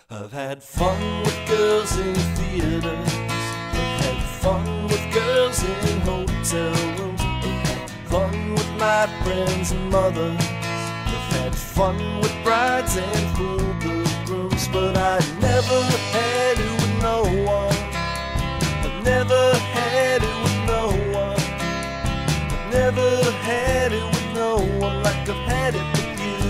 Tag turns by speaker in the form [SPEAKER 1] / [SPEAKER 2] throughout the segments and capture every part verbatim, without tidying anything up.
[SPEAKER 1] I've had fun with girls in theaters. I've had fun with girls in hotel rooms. I've had fun with my friends and mothers. I've had fun with brides and grooms, but I never had it with no one. I never had it with no one. I never had it with no one like I've had it with you.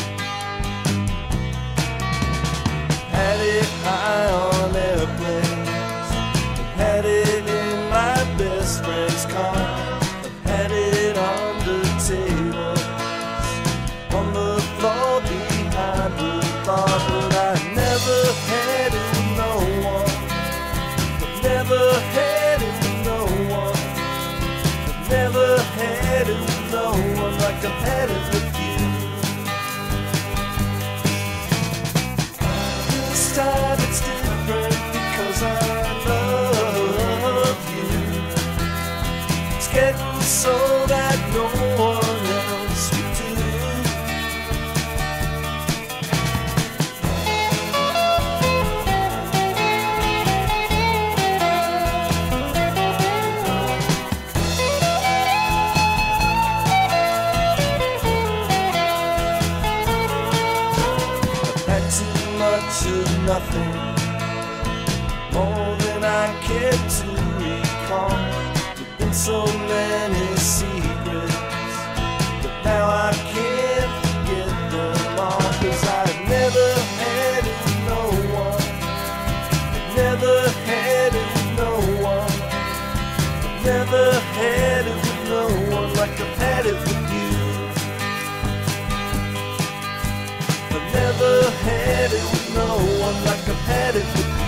[SPEAKER 1] Had it high on airplanes. I've had it in my best friend's car. I've had it under tables, on the floor behind the bar, but I never had it with no one. I've never had it with no one. I've never had it with no one like I've had it with you. This time it's different because I love you. It's getting so that no one else would do. I've had too much of nothing, more than I care to recall. There've been so many secrets, but now I can't forget them all. Cause I've never had it with no one. I've never had it with no one. I've never had it with no one like I've had it with you. I've never had it with no one like I've had it with you.